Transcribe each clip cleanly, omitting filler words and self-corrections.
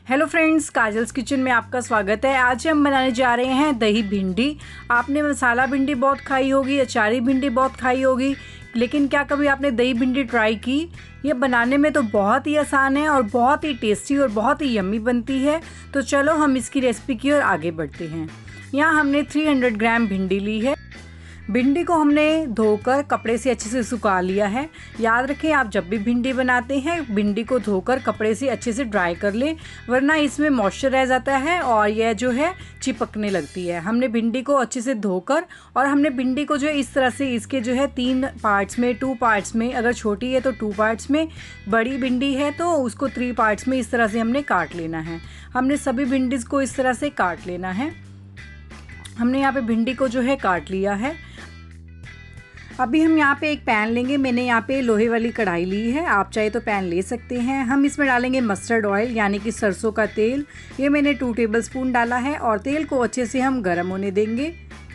Hello friends, kajals kitchen में आपका स्वागत है। आज हम बनाने जा रहे हैं दही भिंडी। आपने मसाला भिंडी बहुत खाई होगी, अचारी भिंडी बहुत खाई होगी, लेकिन क्या कभी आपने दही भिंडी ट्राई की? ये बनाने में तो बहुत ही आसान है और बहुत ही टेस्टी और बहुत ही यम्मी बनती है। तो चलो हम इसकी रेसिपी की ओर आगे बढ़ते हैं। यहाँ हमने 300 ग्राम भिंडी ली है। भिंडी को हमने धोकर कपड़े से अच्छे से सुखा लिया है। याद रखें, आप जब भी भिंडी बनाते हैं भिंडी को धोकर कपड़े से अच्छे से ड्राई कर लें, वरना इसमें मॉइस्चर रह जाता है और यह जो है चिपकने लगती है। हमने भिंडी को अच्छे से धोकर और हमने भिंडी को जो है इस तरह से इसके जो है 3 पार्ट्स में, 2 पार्ट्स में, अगर छोटी है तो 2 पार्ट्स में, बड़ी भिंडी है तो उसको 3 पार्ट्स में इस तरह से हमने काट लेना है। हमने सभी भिंडीज़ को इस तरह से काट लेना है। हमने यहाँ पे भिंडी को जो है काट लिया है। अभी हम यहाँ पे एक पैन लेंगे। मैंने यहाँ पे लोहे वाली कढ़ाई ली है, आप चाहे तो पैन ले सकते हैं। हम इसमें डालेंगे मस्टर्ड ऑयल यानी कि सरसों का तेल। ये मैंने 2 टेबलस्पून डाला है और तेल को अच्छे से हम गर्म होने देंगे।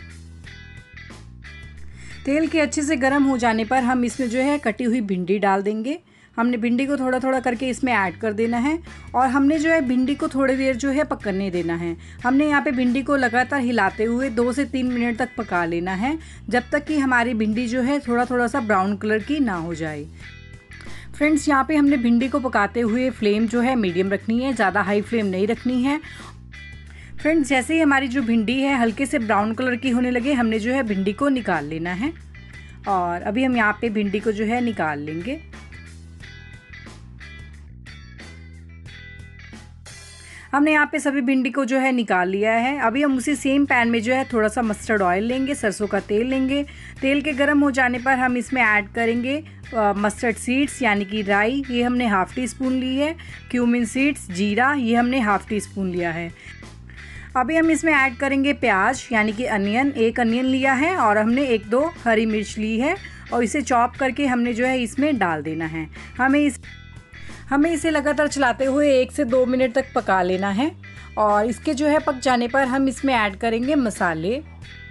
तेल के अच्छे से गर्म हो जाने पर हम इसमें जो है कटी हुई भिंडी डाल देंगे। हमने भिंडी को थोड़ा थोड़ा करके इसमें ऐड कर देना है और हमने जो है भिंडी को थोड़ी देर जो है पकने देना है। हमने यहाँ पे भिंडी को लगातार हिलाते हुए 2 से 3 मिनट तक पका लेना है, जब तक कि हमारी भिंडी जो है थोड़ा सा ब्राउन कलर की ना हो जाए। फ्रेंड्स, यहाँ पे हमने भिंडी को पकाते हुए फ्लेम जो है मीडियम रखनी है, ज़्यादा हाई फ्लेम नहीं रखनी है। फ्रेंड्स, जैसे ही हमारी जो भिंडी है हल्के से ब्राउन कलर की होने लगे, हमने जो है भिंडी को निकाल लेना है। और अभी हम यहाँ पे भिंडी को जो है निकाल लेंगे। हमने यहाँ पे सभी भिंडी को जो है निकाल लिया है। अभी हम उसी सेम पैन में जो है थोड़ा सा मस्टर्ड ऑयल लेंगे, सरसों का तेल लेंगे। तेल के गर्म हो जाने पर हम इसमें ऐड करेंगे मस्टर्ड सीड्स यानी कि राई, ये हमने ½ टी स्पून ली है। क्यूमिन सीड्स, जीरा, ये हमने ½ टी स्पून लिया है। अभी हम इसमें ऐड करेंगे प्याज यानी कि अनियन, 1 अनियन लिया है और हमने 1-2 हरी मिर्च ली है और इसे चॉप करके हमने जो है इसमें डाल देना है। हमें इसे लगातार चलाते हुए 1 से 2 मिनट तक पका लेना है और इसके जो है पक जाने पर हम इसमें ऐड करेंगे मसाले।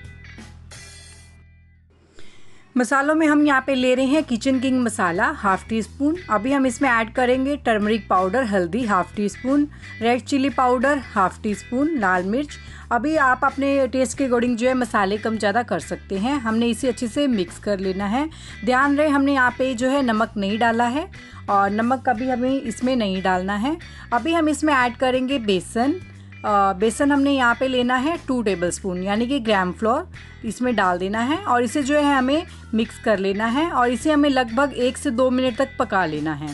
मसालों में हम यहाँ पे ले रहे हैं kitchen king masala ½ teaspoon. अभी हम इसमें ऐड करेंगे टर्मरिक पाउडर, हल्दी ½ teaspoon, red chilli powder ½ teaspoon, लाल मिर्च। अभी आप अपने टेस्ट के अकॉर्डिंग जो है मसाले कम ज़्यादा कर सकते हैं। हमने इसे अच्छे से मिक्स कर लेना है। ध्यान रहे, हमने यहाँ पे जो है नमक नहीं डाला है और नमक कभी हमें इसमें नहीं डालना है। अभी हम इसमें ऐड करेंगे बेसन। बेसन हमने यहाँ पे लेना है 2 टेबलस्पून यानी कि ग्राम फ्लोर, इसमें डाल देना है और इसे जो है हमें मिक्स कर लेना है और इसे हमें लगभग 1 से 2 मिनट तक पका लेना है।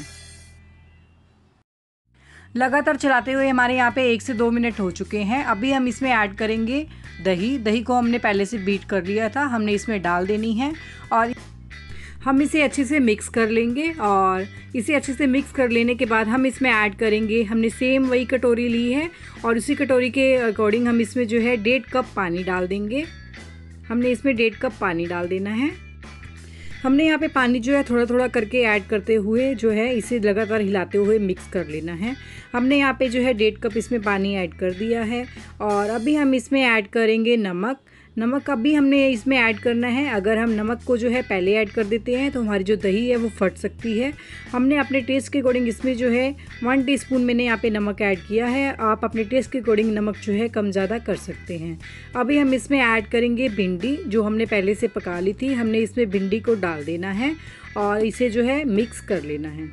लगातार चलाते हुए हमारे यहाँ पे 1 से 2 मिनट हो चुके हैं। अभी हम इसमें ऐड करेंगे दही को हमने पहले से बीट कर लिया था, हमने इसमें डाल देनी है और हम इसे अच्छे से मिक्स कर लेंगे। और इसे अच्छे से मिक्स कर लेने के बाद हम इसमें ऐड करेंगे, हमने सेम वही कटोरी ली है और उसी कटोरी के अकॉर्डिंग हम इसमें जो है 1.5 कप पानी डाल देंगे। हमने इसमें 1.5 कप पानी डाल देना है। हमने यहाँ पे पानी जो है थोड़ा थोड़ा करके ऐड करते हुए जो है इसे लगातार हिलाते हुए मिक्स कर लेना है। हमने यहाँ पे जो है 1.5 कप इसमें पानी ऐड कर दिया है और अभी हम इसमें ऐड करेंगे नमक अभी हमने इसमें ऐड करना है। अगर हम नमक को जो है पहले ऐड कर देते हैं तो हमारी जो दही है वो फट सकती है। हमने अपने टेस्ट के अकॉर्डिंग इसमें जो है 1 टीस्पून मैंने यहाँ पे नमक ऐड किया है। आप अपने टेस्ट के अकॉर्डिंग नमक जो है कम ज़्यादा कर सकते हैं। अभी हम इसमें ऐड करेंगे भिंडी, जो हमने पहले से पका ली थी। हमने इसमें भिंडी को डाल देना है और इसे जो है मिक्स कर लेना है।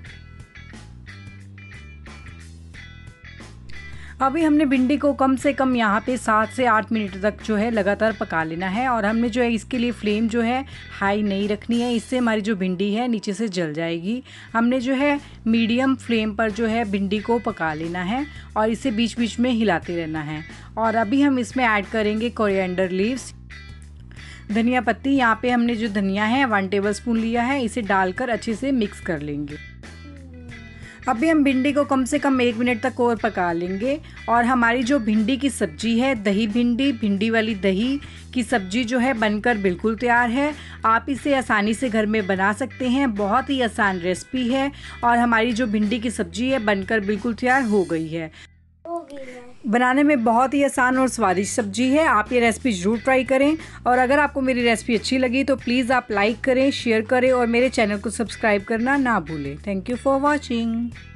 अभी हमने भिंडी को कम से कम यहाँ पे 7 से 8 मिनट तक जो है लगातार पका लेना है और हमने जो है इसके लिए फ्लेम जो है हाई नहीं रखनी है, इससे हमारी जो भिंडी है नीचे से जल जाएगी। हमने जो है मीडियम फ्लेम पर जो है भिंडी को पका लेना है और इसे बीच बीच में हिलाते रहना है। और अभी हम इसमें ऐड करेंगे कोरिएंडर लीव्स, धनिया पत्ती। यहाँ पे हमने जो धनिया है 1 टेबलस्पून लिया है, इसे डालकर अच्छे से मिक्स कर लेंगे। अभी हम भिंडी को कम से कम 1 मिनट तक और पका लेंगे और हमारी जो भिंडी की सब्ज़ी है, दही भिंडी वाली दही की सब्ज़ी जो है बनकर बिल्कुल तैयार है। आप इसे आसानी से घर में बना सकते हैं, बहुत ही आसान रेसिपी है और हमारी जो भिंडी की सब्ज़ी है बनकर बिल्कुल तैयार हो गई है। बनाने में बहुत ही आसान और स्वादिष्ट सब्जी है। आप ये रेसिपी ज़रूर ट्राई करें और अगर आपको मेरी रेसिपी अच्छी लगी तो प्लीज़ आप लाइक करें, शेयर करें और मेरे चैनल को सब्सक्राइब करना ना भूलें। Thank you for watching.